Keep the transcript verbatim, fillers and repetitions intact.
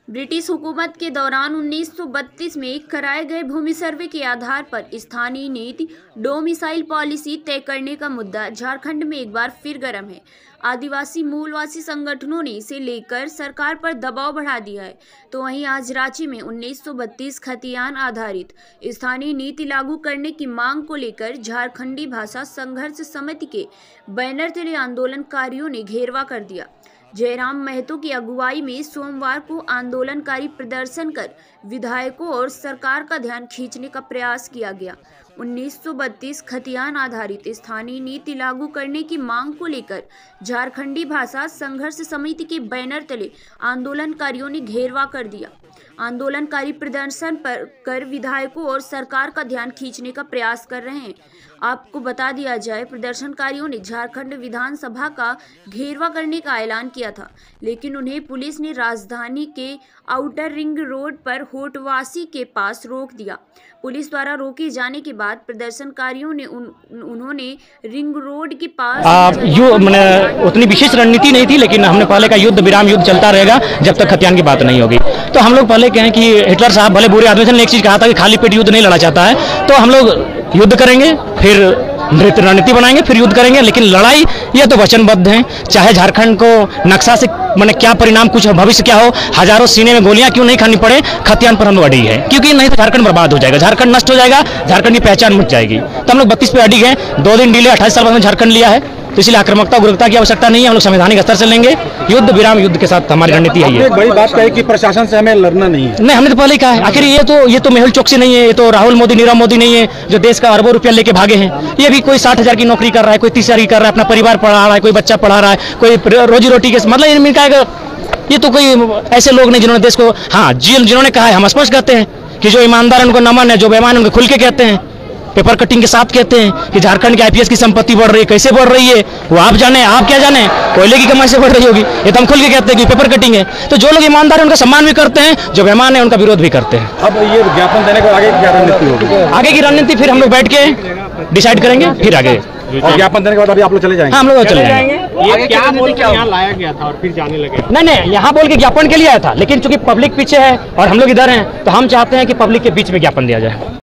British हुकूमत के दौरान उन्नीस सौ बत्तीस में कराए गए भूमि सर्वे के आधार पर स्थानीय नीति डोमिसाइल पॉलिसी तय करने का मुद्दा झारखंड में एक बार फिर गर्म है। आदिवासी मूलवासी संगठनों ने इसे लेकर सरकार पर दबाव बढ़ा दिया है, तो वहीं आज रांची में उन्नीस सौ बत्तीस खतियान आधारित स्थानीय नीति लागू करने की मांग को लेकर झारखंडी भाषा संघर्ष समिति के बैनर तले आंदोलनकारियों ने घेरवा कर दिया। जयराम महतो की अगुवाई में सोमवार को आंदोलनकारी प्रदर्शन कर विधायकों और सरकार का ध्यान खींचने का प्रयास किया गया। उन्नीस सौ बत्तीस खतियान आधारित स्थानीय नीति लागू करने की मांग को लेकर झारखंडी भाषा संघर्ष समिति के बैनर तले आंदोलनकारियों ने घेरवा कर दिया। आंदोलनकारी प्रदर्शन पर कर विधायकों और सरकार का ध्यान खींचने का प्रयास कर रहे हैं। आपको बता दिया जाए, प्रदर्शनकारियों ने झारखंड विधानसभा का घेरवा करने का ऐलान किया था, लेकिन उन्हें पुलिस ने राजधानी के आउटर रिंग रोड पर होटवासी के पास रोक दिया। पुलिस द्वारा रोके जाने के बाद प्रदर्शनकारियों ने उन, उन्होंने रिंग रोड के पास यू मैंने उतनी विशेष रणनीति नहीं थी, लेकिन हमने पहले का युद्ध विराम युद्ध चलता रहेगा जब तक खतियान की बात नहीं होगी। तो हम लोग पहले कहें कि हिटलर साहब भले बुरे आदमी ने एक चीज कहा था कि खाली पेट युद्ध नहीं लड़ा चाहता है, तो हम लोग युद्ध करेंगे, फिर रणनीति बनाएंगे, फिर युद्ध करेंगे, लेकिन लड़ाई ये तो वचनबद्ध हैं। चाहे झारखंड को नक्शा से मैंने क्या परिणाम कुछ भविष्य क्या हो, हजारों सीने में गोलियां क्यों नहीं खानी पड़े, खतियान पर हम लोग अड़ी है, क्योंकि नहीं तो झारखंड बर्बाद हो जाएगा, झारखंड नष्ट हो जाएगा, झारखंड की पहचान मिट जाएगी। तो हम लोग बत्तीस पे अड़ी गए, दो दिन डिले अट्ठाईस साल बाद में झारखंड लिया है, तो इसलिए आक्रामकता उग्रता की आवश्यकता नहीं है। हम लोग संवैधानिक स्तर से लेंगे, युद्ध विराम युद्ध के साथ हमारी रणनीति है। एक बड़ी बात कही कि प्रशासन से हमें लड़ना नहीं है। नहीं, हमने तो पहले ही कहा है, आखिर ये तो ये तो मेहुल चोकसी नहीं है, ये तो राहुल मोदी नीरव मोदी नहीं है जो देश का अरबों रुपया लेके भागे हैं। ये भी कोई साठ हजार की नौकरी कर रहा है, कोई तीस हजार की कर रहा है, अपना परिवार पढ़ा रहा है, कोई बच्चा पढ़ा रहा है, कोई रोजी रोटी के मतलब ये कहेगा, ये तो कोई ऐसे लोग नहीं जिन्होंने देश को, हाँ जिन्होंने कहा है, हम स्पष्ट कहते हैं कि जो ईमानदार उनको नमन है, जो बेईमान उनको खुल के कहते हैं, पेपर कटिंग के साथ कहते हैं कि झारखंड के आईपीएस की संपत्ति बढ़ रही है। कैसे बढ़ रही है वो आप जाने, आप क्या जाने, कोयले की कमाई से बढ़ रही होगी। ये तो हम खुल के कहते हैं कि पेपर कटिंग है। तो जो लोग ईमानदार है उनका सम्मान भी करते हैं, जो बेईमान है उनका विरोध भी करते हैं। अब ये ज्ञापन देने को आगे क्या रणनीति होगी? आगे की रणनीति फिर हम लोग बैठ के डिसाइड करेंगे, फिर आगे ज्ञापन देने के बाद अभी आप लोग चले जाएंगे? हाँ, हम लोग चले जाएंगे। ये क्या बोल के यहाँ लाया गया था और फिर जाने लगे? नहीं नहीं, यहाँ बोल के ज्ञापन के लिए आया था, लेकिन चूंकि पब्लिक पीछे है और हम लोग इधर हैं, तो हम चाहते हैं कि पब्लिक के बीच में ज्ञापन दिया जाए।